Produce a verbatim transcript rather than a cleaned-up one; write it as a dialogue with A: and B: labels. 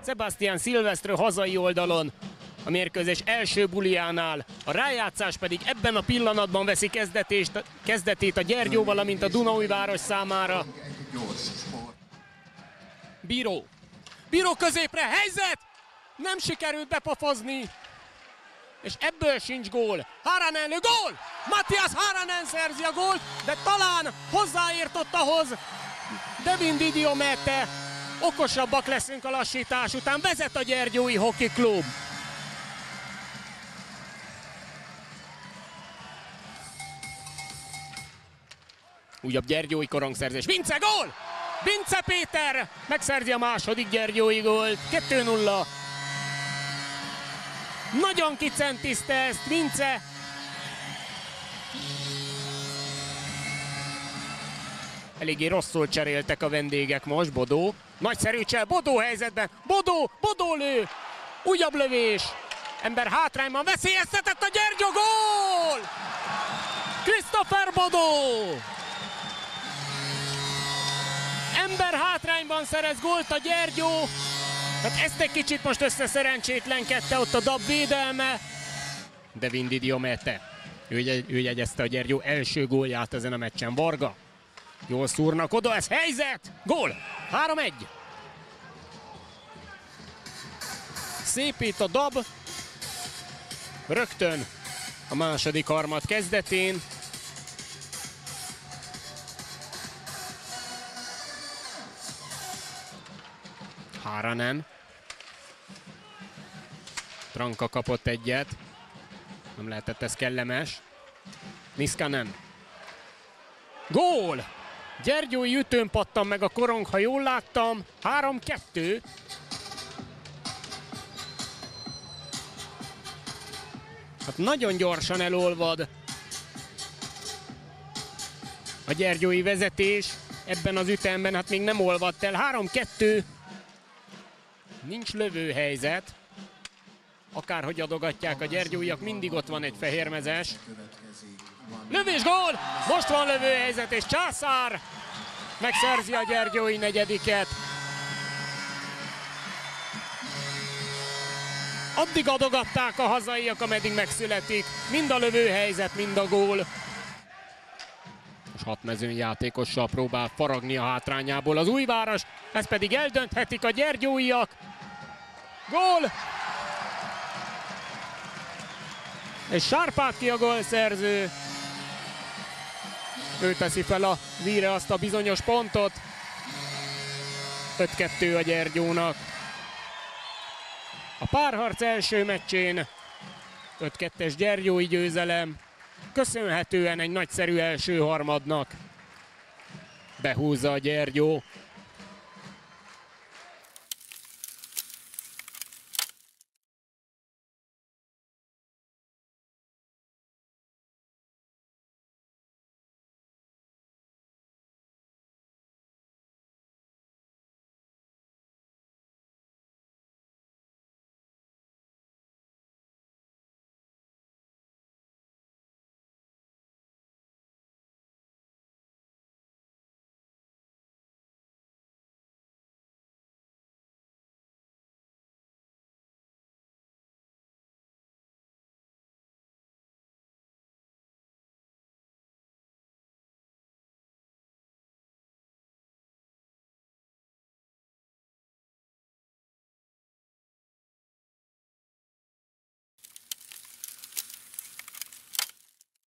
A: Sebastian Silvestre hazai oldalon. A mérkőzés első buliánál, a rájátszás pedig ebben a pillanatban veszi kezdetést, kezdetét a Gyergyó, valamint a Dunaújváros számára. Bíró. Bíró középre, helyzet! Nem sikerült bepofozni. És ebből sincs gól. Haranen lő, gól! Matthias Haranen szerzi a gólt, de talán hozzáértott ahhoz Devin Didiomete. Okosabbak leszünk a lassítás után, vezet a Gyergyói Hockey Klub. Újabb gyergyói korongszerzés. Vince, gól! Vince Péter megszerzi a második gyergyói gólt. kettő nulla. Nagyon kicentiszte ezt Vince. Eléggé rosszul cseréltek a vendégek most. Bodó. Nagyszerű csel. Bodó helyzetben. Bodó. Bodó lő. Újabb lövés. Ember hátrányban veszélyeztetett a Gyergyó, gól! Christopher Bodó. Ember hátrányban szerez gólt a Gyergyó. Hát ezt egy kicsit most összeszerencsétlenkedte ott a dab védelme. Devin Didiomete. Ő, ő jegyezte a Gyergyó első gólját ezen a meccsen. Varga. Jól szúrnak oda, ez helyzet! Gól! három egy. Szépít a dab. Rögtön a második harmad kezdetén. Haranen. Tranka kapott egyet. Nem lehetett ez kellemes. Niskanen. Gól! Gyergyói ütőn pattan meg a korong, ha jól láttam. három kettő. Hát nagyon gyorsan elolvad a gyergyói vezetés. Ebben az ütemben hát még nem olvadt el. három kettő. Nincs lövőhelyzet. Akárhogy adogatják a gyergyóiak, mindig ott van egy fehérmezes. Lövés, gól! Most van lövőhelyzet, és Császár megszerzi a gyergyói negyediket. Addig adogatták a hazaiak, ameddig megszületik. Mind a lövőhelyzet, mind a gól. Most hat mezőnyjátékossal próbál faragni a hátrányából az Újváros, ezt pedig eldönthetik a gyergyóiak. Gól! És Sárpátki a gólszerző. Ő teszi fel a víre azt a bizonyos pontot. öt kettő a Gyergyónak. A párharc első meccsén öt kettes gyergyói győzelem. Köszönhetően egy nagyszerű első harmadnak. Behúzza a Gyergyó.